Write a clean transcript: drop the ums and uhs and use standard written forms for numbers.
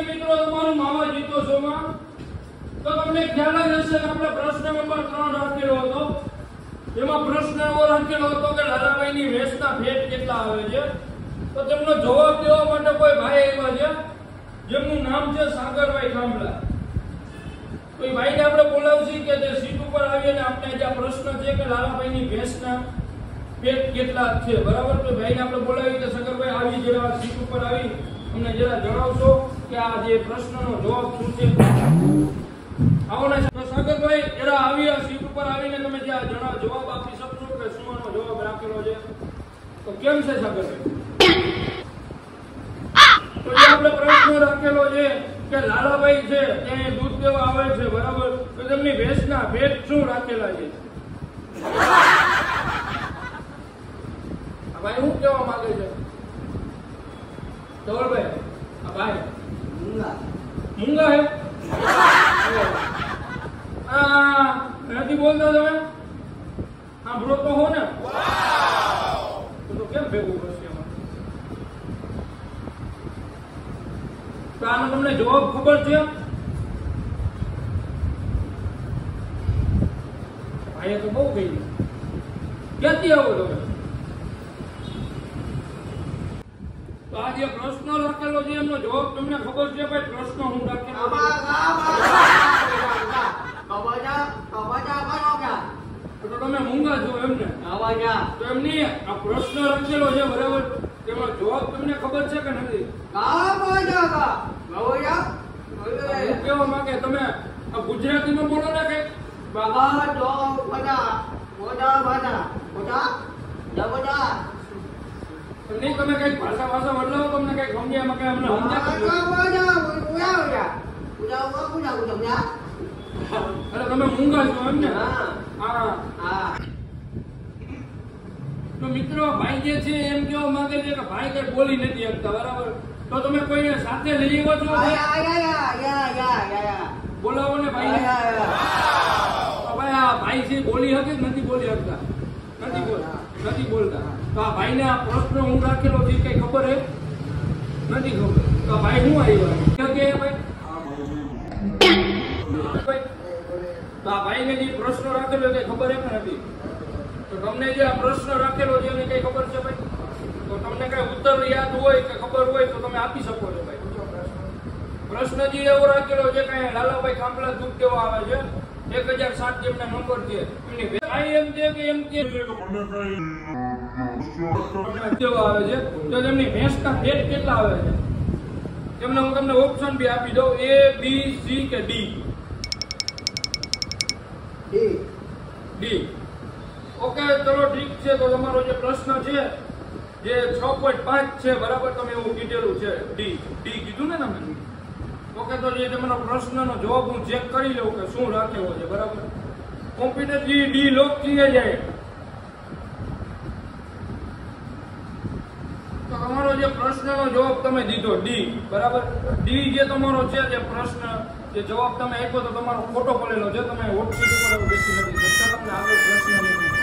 મિત્રો તમારું મામા જીતો શોમાં તો તમને ખ્યાલ જ હશે કે આપણે પ્રશ્ન નંબર 3 રાખેલો હતો. એમાં પ્રશ્ન એવો રાખેલો હતો કે લાલાભાઈની ભેંસના ફેટ કેટલા આવે છે. તો તેમનો જવાબ દેવા માટે કોઈ ભાઈ આવ્યા છે જેમનું નામ છે સાગરભાઈ ખાંભલા. તો એ ભાઈને આપણે બોલાવશી કે જે સીટ ઉપર આવીને આપણે જે પ્રશ્ન છે કે લાલાભાઈની ભેંસના ફેટ કેટલા છે, બરાબર. તો ભાઈને આપણે બોલાવી કે સાગરભાઈ આવી જરા સીટ ઉપર આવી અમને જરા જણાવશો કે આ જે પ્રશ્નનો જવાબ શું છે. આવો ને તો સાગરભાઈ જરા આવી આ સીટ ઉપર આવીને તમે જે જવાબ આપી શકશો કે શું આનો જવાબ રાખેલો છે. તો કેમ છે સાગરભાઈ? તો જે આપણે પ્રશ્ન રાખેલો છે કે લાલાભાઈ છે ત્યાં દૂધ દેવા આવે છે, બરાબર. તો તેમની ભેંસના ફેટ શું રાખેલા છે? ભાઈ શું કહેવા માંગે છે ધવલભાઈ? આ ભાઈ મૂંગા હે? નથી બોલતા તમે? સાંભળો તો હો ને? તો કેમ ભેગું કરશે એમાં? તો આનો તમને જવાબ ખબર છે? ભાઈએ તો બહુ કહી દીધું. ક્યાંથી આવો તમે? તો આ જે પ્રશ્ન રાખેલો છે એમનો જવાબ તમને ખબર છે ભાઈ? પ્રશ્ન હું રાખેલો તો તમે મૂંગા છો એમને? તો એમની આ પ્રશ્ન રાખેલો છે, બરાબર. તેનો જવાબ તમને ખબર છે કે નથી? હું કેવા માંગે તમે આ ગુજરાતીમાં બોલો ને કઈ. નહીં તમે કઈક ભાષા બદલાવો, તમને કઈક સમજ્યા કે અમને સમજ્યા. અરે તમે મૂંગા છો એમને? હા. તો મિત્રો ભાઈ જે છે એમ કેવા માંગે છે કે ભાઈ કઈ બોલી નથી શકતા, બરાબર. તો તમે કોઈ સાથે લઈ આવ્યો છો? બોલાવો ને ભાઈ. તો ભાઈ આ ભાઈ છે બોલી શકે કે નથી બોલી શકતા? નથી બોલતા. તો આ ભાઈને આ પ્રશ્ન હું રાખેલો છે કઈ ખબર હે? નથી ખબર. તો ભાઈ હું આવ્યા કે ભાઈ? તો આ ભાઈને જે પ્રશ્ન રાખેલો છે ખબર હે કે નથી? તો તમને જે આ પ્રશ્ન રાખેલો છે એને કઈ ખબર છે ભાઈ? તો તમને કઈ ઉત્તર યાદ હોય કે ખબર હોય તો તમે આપી શકો છો ભાઈ. પ્રશ્ન જે એવો રાખેલો છે કે લાલાભાઈ ખાંભલા દૂધ દેવા આવે છે, 1007 જેમના નંબર છે. એમની ભાઈ એમ છે કે દેવા આવે છે તો તેમની ભેંસના ફેટ કેટલા આવે છે? તેમને હું તમને ઓપ્શન બી આપી દઉં, A, B, C કે D. ઓકે ચલો ઠીક છે. તો તમારો જે પ્રશ્ન છે જે 6.5 છે, બરાબર. તમે એવું કીધેલું છે ડી કીધું ને તમે? ઓકે તો જે તમારો પ્રશ્નનો જવાબ હું ચેક કરી લઉં કે શું રાખેલો છે, બરાબર. કોમ્પ્યુટર જે ડી લોક થઈ જાય તો તમારો જે પ્રશ્નનો જવાબ તમે દીધો ડી, બરાબર. ડી જે તમારો છે જે પ્રશ્ન જે જવાબ તમે આપ્યો તો તમારો ખોટો પડેલો છે. તમે હોટસીટ ઉપર બેસી નથી શકતા. તમને આગળ પ્રશ્ન